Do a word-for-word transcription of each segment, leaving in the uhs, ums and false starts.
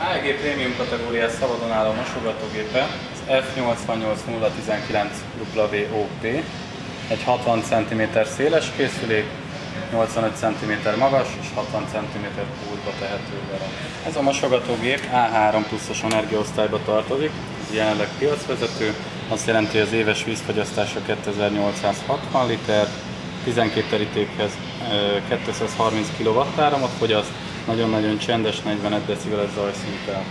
á e gé Premium kategóriás szabadon álló mosogatógépe, az F nyolcvannyolc nulla tizenkilenc W O P, egy hatvan centiméter széles készülék, nyolcvanöt centiméter magas és hatvan centiméter húrba tehető vele. Ez a mosogatógép á három pluszos energiaosztályba tartozik, ez jelenleg piacvezető, azt jelenti, hogy az éves vízfogyasztása kétezer-nyolcszázhatvan liter, tizenkét terítékhez kétszázharminc kilovattáramot fogyaszt, nagyon-nagyon csendes negyvenöt decibeles zajszinttel.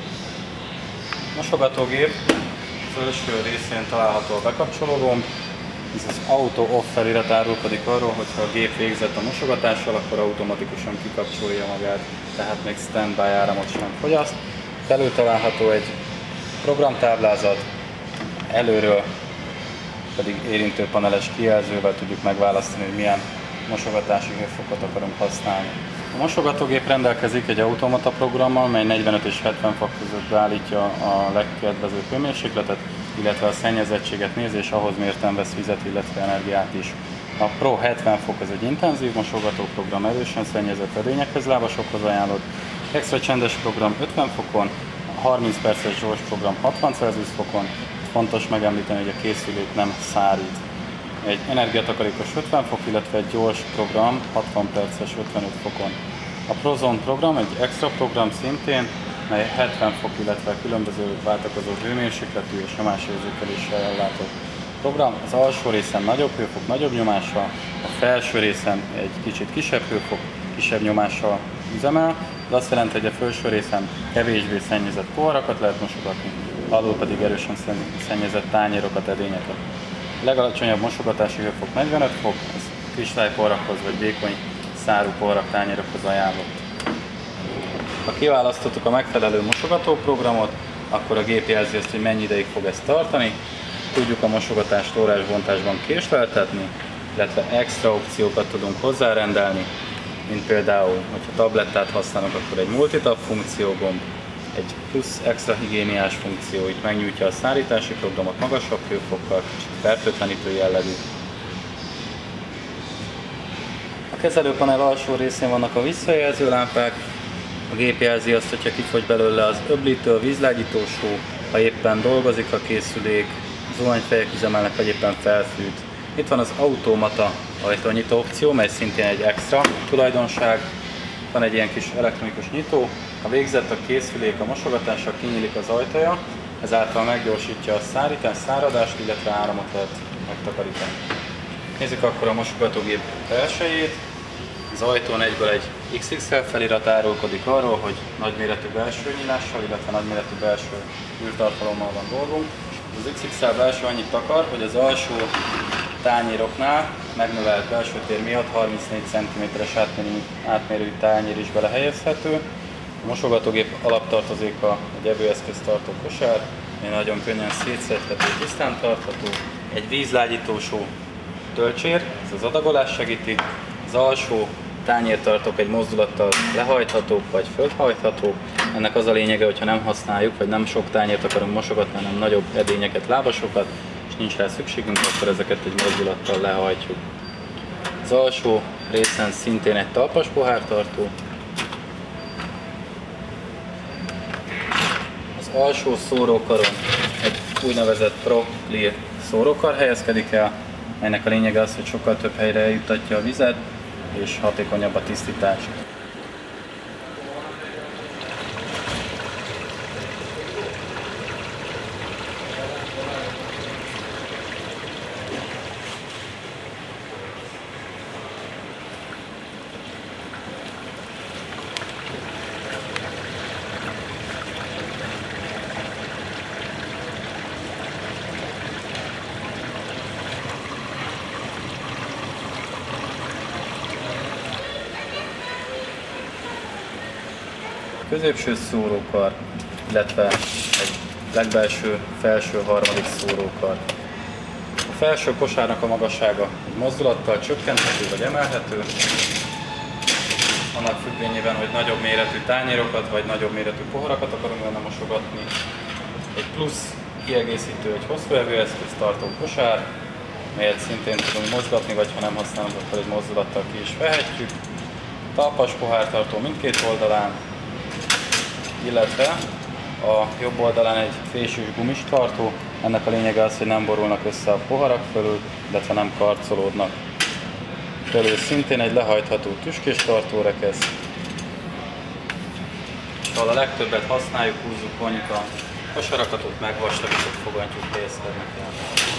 A mosogatógép felső részén található a bekapcsoló gomb, ez az Auto Off felirat árulkodik arról, hogy ha a gép végzett a mosogatással, akkor automatikusan kikapcsolja magát, tehát még standby áramot sem fogyaszt. Belül található egy programtáblázat, előről pedig érintőpaneles kijelzővel tudjuk megválasztani, hogy milyen mosogatási hőfokot akarunk használni. A mosogatógép rendelkezik egy automata programmal, mely negyvenöt és hetven fok között beállítja a legkedvezőbb hőmérsékletet, illetve a szennyezettséget nézi, és ahhoz mérten vesz vizet, illetve energiát is. A Pro hetven fok ez egy intenzív mosogatóprogram, erősen szennyezett edényekhez, lábasokhoz ajánlott. Extra csendes program ötven fokon, a harminc perces gyors program hatvan Celsius fokon. Fontos megemlíteni, hogy a készülék nem szárít. Egy energiatakarékos ötven fok, illetve egy gyors program hatvan perces ötvenöt fokon. A ProZone program egy extra program szintén, mely hetven fok, illetve különböző váltakozó hőmérsékletű és nyomásérzékeléssel ellátott program. Az alsó részen nagyobb hőfok, nagyobb nyomással, a felső részen egy kicsit kisebb hőfok, kisebb nyomással üzemel. Ez azt jelenti, hogy a felső részen kevésbé szennyezett poharakat lehet mosogatni, alul pedig erősen szennyezett tányérokat, edényeket. A legalacsonyabb mosogatási hőfok negyvenöt fok, ez kristálypoharakhoz vagy vékony szárú poharak, tányérokhoz ajánlott. Ha kiválasztottuk a megfelelő mosogatóprogramot, akkor a gép jelzi azt, hogy mennyi ideig fog ezt tartani. Tudjuk a mosogatást órás-bontásban késleltetni, illetve extra opciókat tudunk hozzárendelni, mint például, hogyha tablettát használunk, akkor egy multitap funkciógomb, egy plusz extra higiéniás funkció, itt megnyújtja a szárítási programot magasabb hőfokkal, kicsit fertőtlenítő jellegű. A kezelőpanel alsó részén vannak a visszajelző lámpák, a gép jelzi azt, hogyha kifogy belőle az öblítő, a vízlágyítós hó, ha éppen dolgozik a készülék, zuhanyfejek üzemelnek, vagy éppen felfűt. Itt van az automata ajtónyitó opció, mely szintén egy extra tulajdonság. Van egy ilyen kis elektronikus nyitó, ha végzett a készülék a mosogatással, kinyílik az ajtaja, ezáltal meggyorsítja a szárítás, száradást, illetve áramot lehet megtakarítani. Nézzük akkor a mosogatógép belsejét. Az ajtón egyből egy iksz iksz el felirat árulkodik arról, hogy nagyméretű belső nyílással, illetve nagyméretű belső űrtartalommal van dolgunk. Az iksz iksz el belső annyit takar, hogy az alsó tányéroknál megnövelt belső tér miatt harmincnégy centiméteres átmérőjű tányér is belehelyezhető. A mosogatógép alaptartozéka egy evőeszköztartó kosár, ami nagyon könnyen szétszedhető, tisztán tartható. Egy vízlágyítósó tölcsér, ez az adagolást segíti. Az alsó tányértartók egy mozdulattal lehajthatók vagy földhajthatók. Ennek az a lényege, hogyha nem használjuk, vagy nem sok tányért akarunk mosogatni, hanem nagyobb edényeket, lábasokat, és nincs rá szükségünk, akkor ezeket egy mozdulattal lehajtjuk. Az alsó részen szintén egy talpas pohártartó. Az alsó szórókaron egy úgynevezett Pro Clear szórókar helyezkedik el, melynek a lényege az, hogy sokkal több helyre eljuttatja a vizet, és hatékonyabb a tisztítás. Középső szórókar, illetve egy legbelső felső harmadik szórókar. A felső kosárnak a magassága egy mozdulattal csökkenthető vagy emelhető, annak függvényében, hogy nagyobb méretű tányérokat vagy nagyobb méretű poharakat akarunk benne mosogatni. Egy plusz kiegészítő, egy hosszú evőeszköz tartó kosár, melyet szintén tudunk mozgatni, vagy ha nem használunk, akkor egy mozdulattal ki is vehetjük. Talpas pohártartó mindkét oldalán, illetve a jobb oldalán egy fésűs gumis tartó. Ennek a lényege az, hogy nem borulnak össze a poharak fölül, illetve nem karcolódnak. Fölül szintén egy lehajtható tüskés tartórekesz. És ahol a legtöbbet használjuk, húzzuk, vonjuk a kosarakat, ott megvastagított fogantyúk helyezkednek el.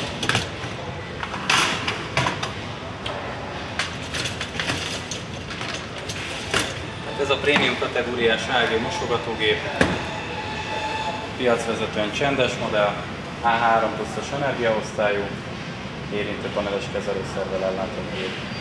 Ez a prémium kategóriás á gé mosogatógép, piacvezetően csendes modell, á három buszos energiaosztályú, érintőpaneles kezelőszervvel ellátott gép.